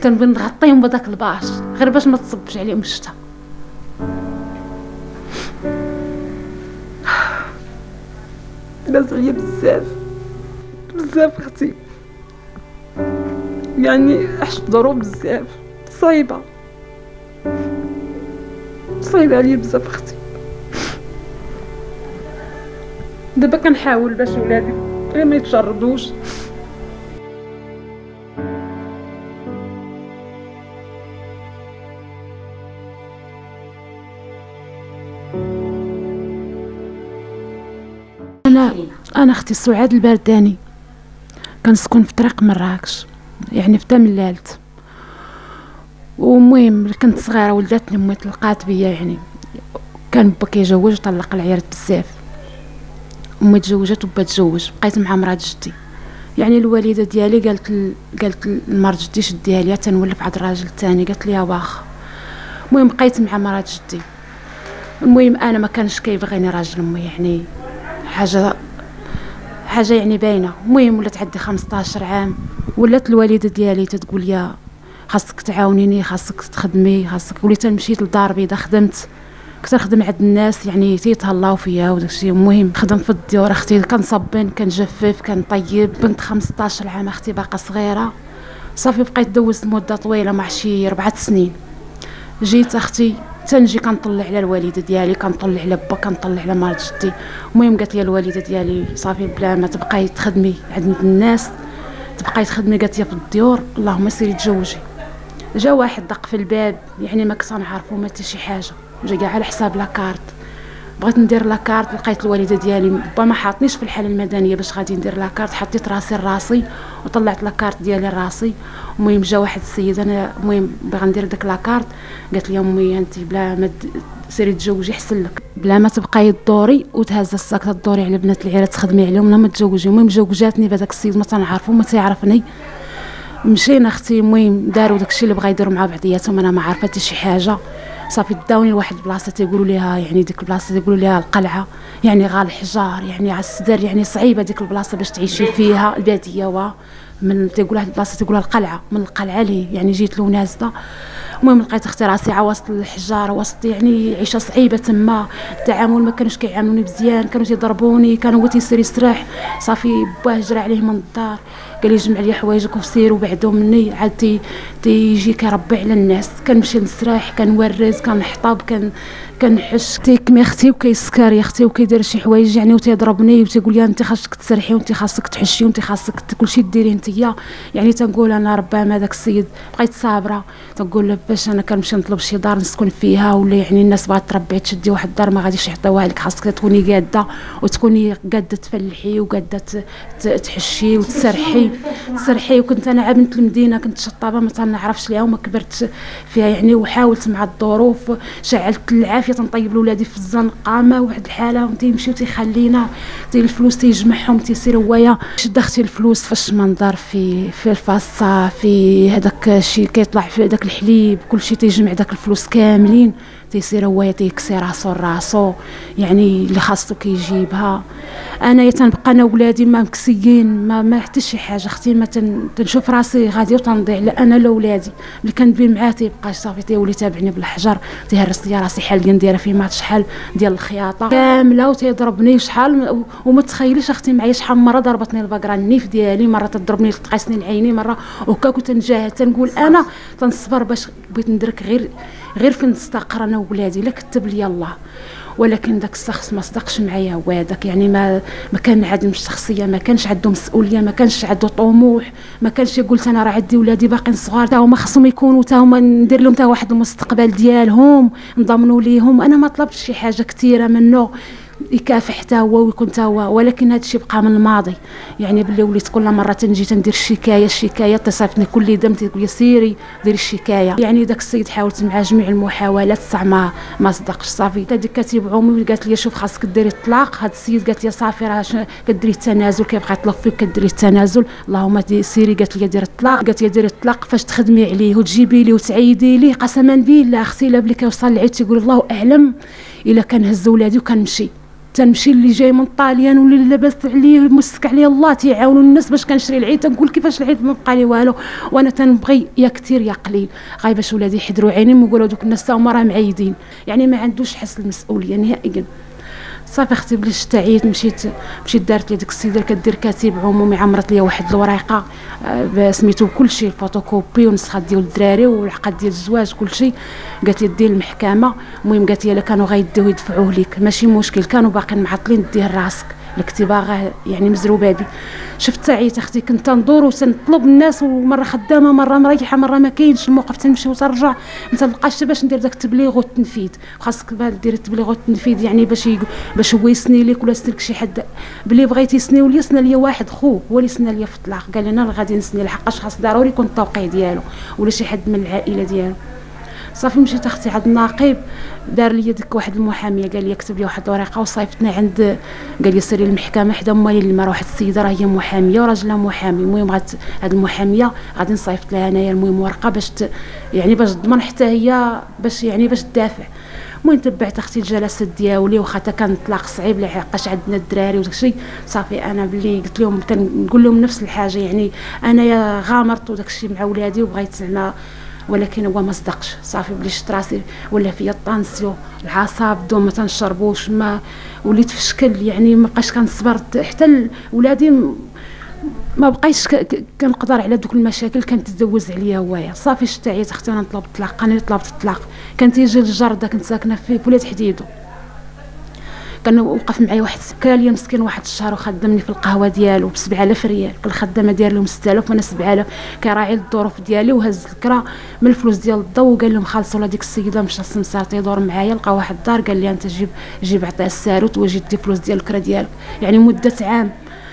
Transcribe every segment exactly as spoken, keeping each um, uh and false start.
كنبغي نغطيهم بهذاك الباش غير باش ما تصبش عليهم الشتا. داز عليا بزاف بزاف اختي، يعني عشت ظروف بزاف صعيبه صعيبه عليا بزاف اختي. دابا كنحاول باش ولادي غير ما يتشردوش. انا انا اختي سعاد البرداني، كنسكن في طريق مراكش يعني في تملالت. ومهم كنت صغيره ولدتني امي طلقات بيا، يعني كان با كيجوج وطلق العيالات بزاف. امي تزوجت وبا تزوج، بقيت مع مرات جدي. يعني الوالده ديالي قالت ل... قالت لمرات جدي شديها ليا تنولف عند الراجل الثاني، قالت لي واخا. المهم بقيت مع مرات جدي. المهم انا ما كانش كيبغيني راجل امي، يعني حاجه حاجه يعني باينه. المهم ولات عندي خمسطاش عام، ولات الوالده ديالي تتقول لي خاصك تعاونيني، خاصك تخدمي، خاصك. وليت مشيت لدار بيضاء، خدمت كنت نخدم عند الناس يعني تيتهلاو فيا وداكشي. المهم خدم في الديور اختي، كنصبن كنجفف كنطيب. بنت خمسطاش عام اختي باقا صغيره صافي. بقيت دوزت مده طويله مع شي ربعة سنين. جيت اختي تنجي كنطلع على الوالده ديالي، كنطلع على با، كنطلع على مرات جدي. المهم قالت لي الوالده ديالي صافي بلا ما تبقاي تخدمي عند الناس، تبقاي تخدمي قالت لي في الديور، اللهم سيري تزوجي. جا واحد دق في الباب، يعني ما كنت نعرفو ما حتى شي حاجه، جا كاع على حساب لاكارت. بغيت ندير لاكارت، لقيت الوالده ديالي با ما حاطنيش في الحاله المدنيه باش غادي ندير لاكارت، حطيت راسي لراسي وطلعت لاكارت ديالي لراسي. المهم جا واحد السيد، انا المهم باغا ندير داك لاكارت، قالت لي امي انت بلا ما سيري تزوجي احسن لك، بلا ما تبقاي تدوري وتهز الساك تدوري على بنات العيال تخدمي عليهم، لا ما تزوجي. المهم زوجاتني بهذاك السيد ما تنعرفو ما تيعرفني. مشينا اختي، المهم داروا داكشي اللي بغا يديروا مع بعضياتهم، انا ما عارفه حتى شي حاجه. صافي داوني لواحد البلاصه تيقولوا ليها، يعني ديك البلاصه تيقولوا ليها القلعه، يعني غا الحجار، يعني على السدر، يعني صعيبه ديك البلاصه باش تعيشي فيها الباديه. وا من تيقول واحد البلاصه تيقولها القلعه، من القلعه ليه يعني جيت له نازله. المهم لقيت اختي راسي وسط الحجار، وسط يعني عيشه صعيبه تما. التعامل ما كانوش كيعاملوني مزيان، كانوا تيضربوني، كان هو تيسير يسرح. صافي باه جرى عليه من الدار، قال لي جمع لي حوايجك وسير وبعدو مني. عاد تي تيجي كيربي على الناس، كنمشي نسرح، كنورز، كنحطب، كن كنحش تيكمي اختي وكيسكر يا اختي وكيدير شي حوايج يعني وتيضربني وتيقول لي انت خاصك تسرحي وانت خاصك تحشي وانت خاصك كلشي ديري نتيا. يعني تنقول انا ربما داك السيد بقيت صابره، تنقول له باش انا كنمشي نطلب شي دار نسكن فيها، ولا يعني الناس بغات تربي تشدي واحد الدار ما غاديش يعطيوها لك، خاصك تكوني قاده وتكوني قاده تفلحي وقاده تحشي وتسرحي تسرحي. وكنت انا عا بنت المدينه، كنت شطابه ما تنعرفش ليها وما كبرت فيها يعني، وحاولت مع الظروف شعلت العافيه تنطيب لولادي في الزنقه. ما واحد الحاله تيمشيو تيخلينا تي الفلوس تيجمعهم تيسير هوايا. شد اختي الفلوس فاش منظر في في الفاصه في هذاك الشيء كيطلع في هذاك الحليب، كلشي تيجمع داك الفلوس كاملين تيسير هوايا تيكسي راسو راسو، يعني اللي خاصو كيجيبها. انا تنبقى انا ولادي ما مكسيين، ما ما حتى شي حاجه اختي، ما تنشوف راسي غادي وتنضيع. لا انا لا ولادي اللي كندوي معاه تيبقى صافي تيولي تابعني بالحجر، تيهرس لي راسي حال نديرها في مات شحال ديال الخياطه كامله وتيضربني شحال. وما تخيليش اختي معايا شحال مره ضربتني البقره النيف ديالي، مره تضربني تقيسني العيني، مره وكا كنت نجاهد تنقول انا تنصبر باش بغيت ندرك غير غير فين نستقر انا وولادي، لا كتب لي الله. ولكن داك الشخص ما صدقش معايا هو هذاك، يعني ما ما كان عندهم الشخصيه، ما كانش عنده مسؤوليه، ما كانش عنده طموح، ما كانش يقول انا راه عندي ولادي باقيين صغار تا هما خصهم يكونوا تا هما ندير لهم تا واحد المستقبل ديالهم نضمنوا ليهم. انا ما طلبتش شي حاجه كثيره منه يكافح حتى هو ويكون حتى هو، ولكن هذا الشيء بقى من الماضي. يعني باللي وليت كل مره تنجي تندير الشكايه الشكايه تصيفطني كل دم تقول لي سيري ديري الشكايه. يعني داك السيد حاولت مع جميع المحاولات صح ما ما صدقش. صافي حتى ديك كاتب عمومي قالت لي شوف خاصك ديري الطلاق. هذا السيد قالت لي صافي راه كديري التنازل، كيبقى يطلب فيك كديري التنازل، اللهم سيري قالت لي ديري الطلاق. قالت لي ديري الطلاق فاش تخدمي عليه وتجيبي لي وتعيدي لي، قسما بالله اختي لا بلي كيوصل العيد تيقول الله اعلم الا كان هز ولادي وكنمشي تنمشي اللي جاي من طاليان واللي لاباس عليه مسك عليه الله تيعاونوا الناس باش كنشري العيد. تنقول كيفاش العيد ما بقى لي والو، وانا تنبغي يا كثير يا قليل غايب باش ولادي يحضروا عينيهم ويقولوا دوك الناس تا هما راه معيدين. يعني ما عندوش حس المسؤوليه نهائيا. صافي اختي بلي شتا عييت مشيت مشيت دارت لي ديك السيده اللي كدير كتيب عمومي، عمرت لي واحد الوريقه سميتو كلشي الفوتوكوبي ونسخات ديال الدراري والعقد ديال الزواج كلشي. قالت لي دي المحكمه. المهم قالت لي الا كانوا غيديو يدفعوه ليك ماشي مشكل، كانوا باقيين معطلين ديه لراسك الكتيبه غا يعني مزروبه بي. شفت عييت اختي كنت ندور وتنطلب الناس، ومره خدامه مره مريحه مره ما كاينش الموقف، تنمشي وترجع ما تلقاش باش ندير داك التبليغ والتنفيذ. خاصك دير التبليغ والتنفيذ يعني باش باش هو يسني لك ولا يسني لك شي حد. بلي بغيتي يسنيو لي سنا ليا واحد خو هو اللي سنا ليا في الطلاق، قال لي انا غادي نسني لحقاش خاص ضروري يكون التوقيع ديالو ولا شي حد من العائله ديالو. صافي مشيت اختي عند الناقب دار لي ديك واحد المحاميه قال لي كتب لي واحد الورقه وصيفطنا عند، قال لي سيري للمحكمه حدا امي اللي واحد السيده راه هي محاميه وراجلها محامي. المهم غات هاد المحاميه غادي نصيفط لها انايا المهم ورقه باش ت... يعني باش تضمن حتى هي باش يعني باش تدافع. المهم تبعت اختي الجلسات ديالي واخا حتى كان الطلاق صعيب لحقاش عندنا الدراري وداك الشيء. صافي انا بلي قلت لهم تنقول لهم نفس الحاجه، يعني انايا غامرت وداك الشيء مع ولادي وبغيت زعما، ولكن هو ما صدقش. صافي بلي شفت راسي ولا فيا الطانسيو العصاب دو ما تنشربوش ما وليت في شكل يعني ما بقاش كنصبر حتى ولادي ما بقيتش كنقدر على دوك المشاكل كانت تدوز عليا هوايا. صافي شفت عييت اختي انا طلبت الطلاق. انا طلبت الطلاق كان تيجي الجرده كنت ساكنه في ولاد حديدو، كان وقف معايا واحد سكاليه مسكين واحد الشهر وخدمني في القهوه ديالو ب سبعة آلاف ريال. كل خدامه داير لهم ستة آلاف وانا سبعة آلاف، كراعي الظروف ديالي وهز الكرا من الفلوس ديال الضو. وقال لهم خلصوا لهاديك السيده مشى السمسار تيدور معايا لقى واحد الدار قال لي انت جيب جيب عطيه الساروت وجي دي فلوس ديال الكرا ديالك. يعني مده عام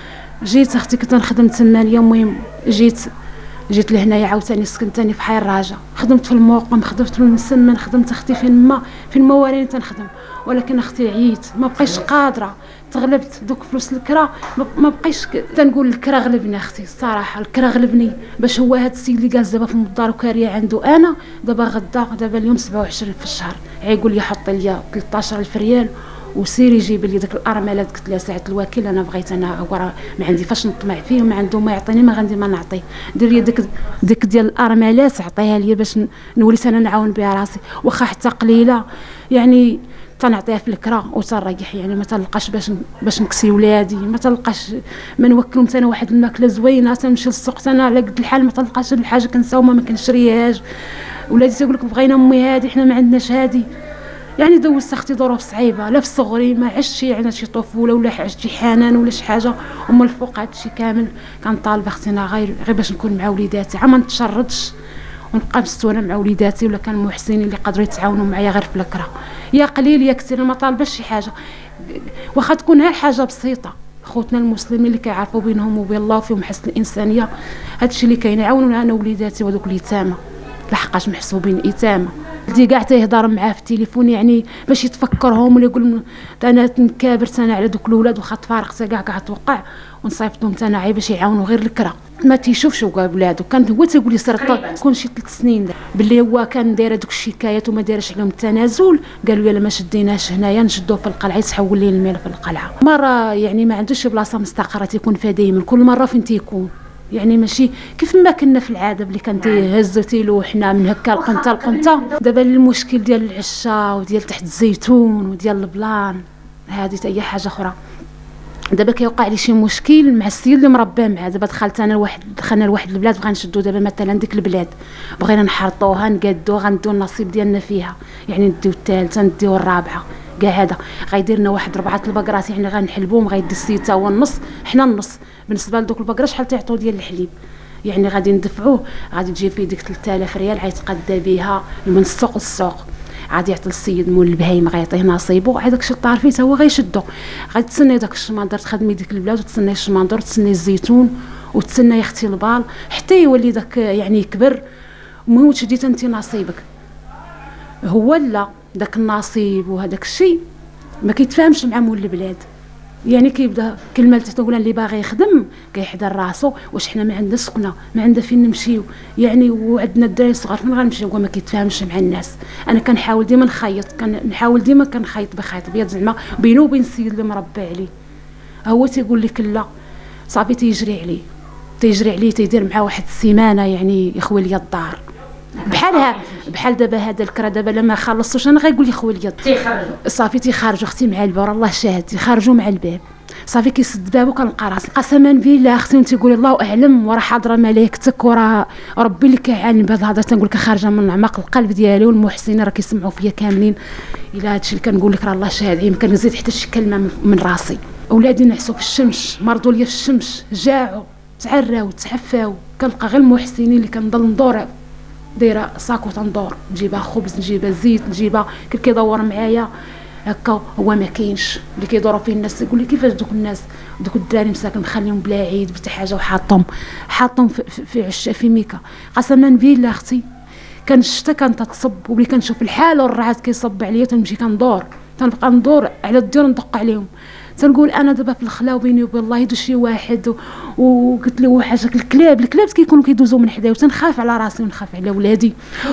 جيت اختي كنت نخدم ثمانية. المهم جيت جيت لهنايا عاوتاني سكنت ثاني في حي الراجا، خدمت في الموقم خدمت في المسمن خدمت اختي فين ما فين ما وراني تنخدم. ولكن اختي عييت ما بقيتش قادره تغلبت دوك فلوس الكرا ما بقيتش تنقول الكرا غلبني اختي الصراحه. الكرا غلبني باش هو هذا السيد اللي جالس دابا في الدار وكاريه عنده انا دابا غدا دابا اليوم سبعة وعشرين في الشهر عيقول لي حط لي ثلاثطاش ألف ريال وسيري جيب لي داك الارملات. قلت لها ساعه الوكيل انا بغيت انا هو راه ما عندي فاش نطمع فيه وما عنده ما يعطيني ما غندير ما نعطيه. دير لي داك داك ديال الارملات عطيها لي باش نولي انا نعاون بها راسي واخا حتى قليله يعني تنعطيها في الكرا وتنريح. يعني ما تلقاش باش باش نكسي ولادي ما تلقاش ما نوكلهم حتى انا واحد الماكله زوينه تنمشي للسوق انا على قد الحال ما تلقاش الحاجه كنساو ما كنشريهاش. ولادي تيقول لك بغينا امي هادي حنا ما عندناش هادي. يعني دوزت اختي ظروف صعيبه لا في صغري ما عشتش يعني شي طفوله ولا عشت شي حنان ولا شي حاجه. ومن الفوق هادشي كامل كنطالب اختنا غير غير باش نكون مع وليداتي عا ما نتشردش ونبقى مستوره مع وليداتي ولا كان محسنين اللي قدروا يتعاونوا معايا غير في الكرا يا قليل يا كثير. ما طالباش شي حاجه واخا تكون غير حاجه بسيطه. خوتنا المسلمين اللي كيعرفوا بينهم وبين الله وفيهم حسن الانسانيه هادشي اللي كاين يعاونونا انا وليداتي وهذوك اليتامى لحقاش محسوبين ايتامى. دي كاع تيهضر معاه في التليفون يعني باش يتفكرهم ولا يقول انا نكابر انا على دوك الاولاد واخا تفارقت كاع كاع توقع ونصيفطهم انا عي باش يعاونوا غير الكرا. ما تيشوفش ولادو كان هو تيقول لي سير كون شي ثلاث سنين باللي هو كان داير دوك الشكايات وما دارش عليهم التنازل. قالوا لي الا ما شديناش هنايا نشدوه في القلعه يتحول لي المال في القلعه. مره يعني ما عندوش شي بلاصه مستقره تيكون فيها دائما كل مره فين تيكون يعني ماشي كيف ما كنا في العاده بلي كان تيهز تيلوحنا من هكا القنطه القنطه. دابا المشكل ديال العشا وديال تحت الزيتون وديال البلان هذه حتى هي حاجه اخرى. دابا كيوقع لي شي مشكل مع السيد اللي مرباه معاه. دابا دخلت انا لواحد دخلنا لواحد البلاد بغا نشدو دابا مثلا ديك البلاد بغينا نحرطوها نقادوها غنديو النصيب ديالنا فيها يعني نديو الثالثه نديو الرابعه كاع هذا غيدير لنا واحد ربعه البقرات يعني غنحلبوهم غيدي السيد تا هو النص حنا النص. بالنسبه لدوك البقره شحال تيعطيو ديال الحليب يعني غادي ندفعوه غادي تجي فيه ديك ثلاثة آلاف ريال غيتقدى بها من السوق للسوق غادي يعطي السيد مول البهايم غيعطيه نصيبو. هذاك الشيء الطار فيه هو غيشدو غتسني داك الشماندر تخدمي ديك البلاد وتسني الشماندر وتسني الزيتون وتسنى يا اختي البال حتى يولي داك يعني يكبر. المهم تشدي انت نصيبك هو لا داك النصيب وهذاك الشيء ما كيتفاهمش مع مول البلاد. يعني كيبدا كلمه تقول اللي باغي يخدم كيحضر راسو، واش حنا ما عندنا سكنه، ما عندنا فين نمشيو، يعني وعندنا الدراري الصغار فين غنمشيو؟ هو ما كيتفاهمش مع الناس. انا كنحاول ديما نخيط، كنحاول ديما كنخيط بخيط ابيض زعما بينه وبين السيد اللي مربي عليه. هو تيقول لك لا صافي، تيجري عليه تيجري عليه تيدير معاه واحد السيمانه يعني يخوي ليا الدار بحالها بحال دابا هذا الكرا دابا لما خلصتوش انا غايقول لي خوي ليا تيخرجوا صافي تيخرجوا اختي مع الباب، الله شاهد تيخرجوا مع الباب صافي كيسد بابو كنلقى راسي قسما بالله اختي وانت تقولي الله اعلم وراه حاضره ملائكتك وراه ربي اللي كيعاني بهذا الهضره، تنقول لك خارجه من اعماق القلب ديالي والمحسنين راه كيسمعوا فيا كاملين. الا هادشي اللي كنقول لك راه الله شاهد، ما كنزيد حتى شي كلمه من راسي. اولادي نعسوا في الشمس، مرضوا ليا في الشمس، جاعوا تعراو تعفاو، كنلقى غير المحسنين اللي كنضل ندور دايره ساكو تندور نجيبها خبز نجيبها زيت نجيبها كي كيدور معايا هكا. هو ما كاينش اللي كيدوروا فيه الناس، يقول لي كيفاش دوك الناس دوك الدراري مساكن مخليهم بلا عيد بتا حاجه وحاطهم حاطهم في, في, في عشه في ميكا. قسما بالله اختي كان الشتا كانت تصب وملي كنشوف الحال والرعد كيصب عليا تنمشي كندور تنبقى ندور على الديور ندق عليهم. تنقول انا دابا في الخلا وبيني وبين الله يدوز شي واحد وقلت له حاجه الكلاب الكلاب كيكونوا كيدوزوا من حدايا وتنخاف على راسي ونخاف على ولادي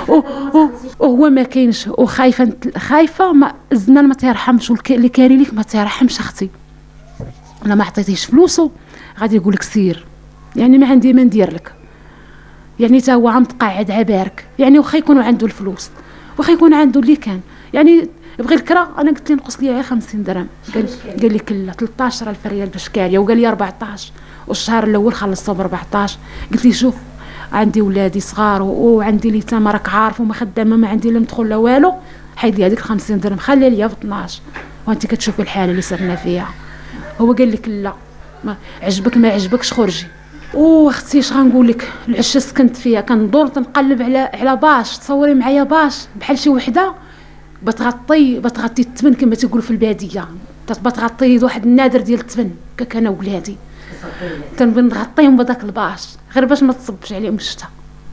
وهو ما كاينش وخايفه خايفه ما الزمان ما تيرحمش واللي كاري ليك ما تيرحمش اختي. انا ما عطيتيش فلوسه غادي يقول لك سير، يعني ما عندي ما ندير لك، يعني تا هو عم تقعد عبارك، يعني واخا يكونوا عنده الفلوس واخا يكون عنده اللي كان يعني بغي الكرا. انا قلت له نقص لي غير خمسين درهم، قال قال لي كلا ثلاثطاش الف ريال باش كاريه، وقال لي أربعطاش والشهر الاول خلصته ب أربعطاش. قلت لي شوف عندي ولادي صغار وعندي اليتامى راك عارف وما خدامه ما عندي لا مدخل لا والو، حيد لي هذيك خمسين درهم خلي لي ب اثناش وانت كتشوفي الحاله اللي صرنا فيها. هو قال لك لا ما عجبك ما عجبكش خرجي. واختي اش غنقول لك، العشه سكنت فيها كندور تنقلب على على باش، تصوري معايا باش بحال شي وحده بتغطي بتغطي الثمن كما تيقولوا في الباديه، بتغطي واحد النادر ديال الثمن كك انا وولادي تنبغي نغطيهم بهذاك الباش غير باش ما تصبش عليهم الشتا.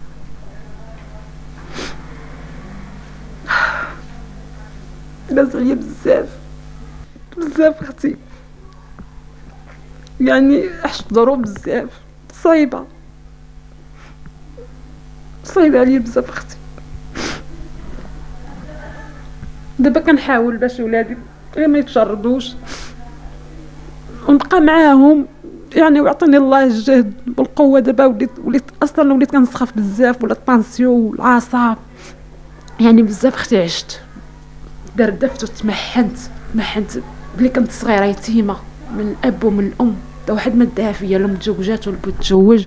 داز عليا بزاف بزاف اختي، يعني عشت ظروف بزاف صعيبه صعيبه عليا بزاف اختي. دابا كنحاول باش ولادي غير ما يتشردوش ونبقى معاهم يعني، ويعطيني الله الجهد والقوه. دابا وليت وليت اصلا وليت كنسخف بزاف ولا الطانسيون والاعصاب يعني بزاف اختي. عشت دردفت وتمحنت تمحنت ملي كنت صغيره يتيمه من الاب ومن الام، تا واحد ما داها فيا لا متزوجات ولا بغيت نتزوج،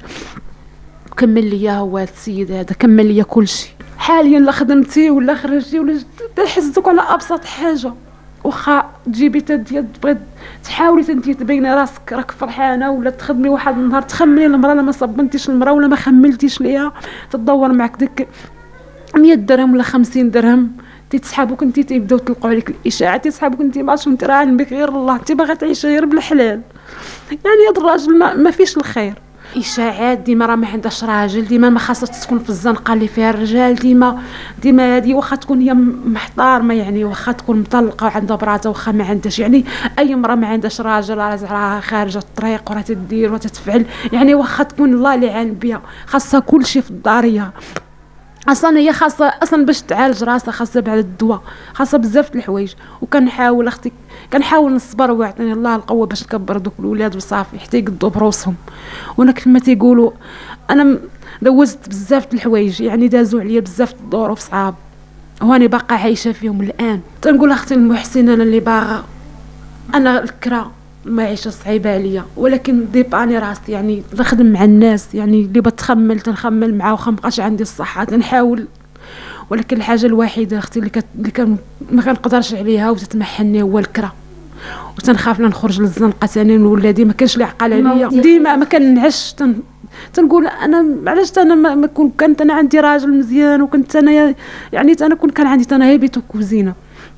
وكمل ليا هو هذا السيد هذا كمل ليا كلشي. حاليا لا خدمتي ولا خرجتي ولا تحسدك على ابسط حاجه، واخا تجيبي تديا تبغي تحاولي انت تبيني راسك راك فرحانه ولا تخدمي واحد النهار تخملي المراه لا ما صبنتيش المراه ولا ما خملتيش ليها تدور معك ديك مية درهم ولا خمسين درهم تيتسحابوك انت تيبداو يطلقوا عليك الاشاعات تيسحابوك انت ما عرفتش انت راه علم بك غير الله، انت باغا تعيشي غير بالحلال. يعني هذا الراجل ما, ما فيش الخير، اشاعات ديما راه ما عندهاش راجل، ديما ما خاصها تسكن في الزنقه اللي فيها الرجال، ديما ديما هذه واخا تكون هي محترمه يعني واخا تكون مطلقه وعندها براته واخا ما عندهاش، يعني اي امراه ما عندهاش راجل راه خارجه الطريق وراه تدير وتتفعل يعني واخا تكون الله اللي عالم بها خاصها كلشي في الداريه. اصلا هي خاصه اصلا باش تعالج راسها خاصها بعد الدواء خاصها بزاف د الحوايج. وكنحاول اختي كنحاول نصبر ويعطيني الله القوه باش نكبر دوك الولاد وصافي حتى يقدوا بروسهم. وانا كما تيقولوا انا دوزت بزاف د الحوايج يعني دازوا عليا بزاف د الظروف صعاب واني باقا عايشه فيهم الان. تنقول اختي المحسن انا اللي باغا انا الكرا المعيشه صعيبه عليا ولكن ديباني راسي يعني نخدم مع الناس يعني اللي بتخمل تنخمل معاه وخا مبقاش عندي الصحه تنحاول. ولكن الحاجه الوحيده اختي اللي كت... اللي كان ما كنقدرش عليها وتتمحني هو الكرا، وتنخاف لا نخرج للزنقه ثاني ولادي ما كانش اللي عقل عليا ديما ما كنعش تن... تنقول انا علاش انا ما كنت كانت انا عندي راجل مزيان وكنت انا يعني انا كنت كان عندي انا بيت وكوزينه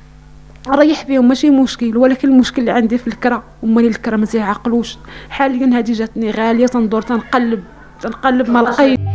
ريح فيهم ماشي مشكل. ولكن المشكل اللي عندي في الكرا هما اللي الكرا ما تيعقلوش. حاليا هذه جاتني غاليه تندور تنقلب تنقلب ما لقيت.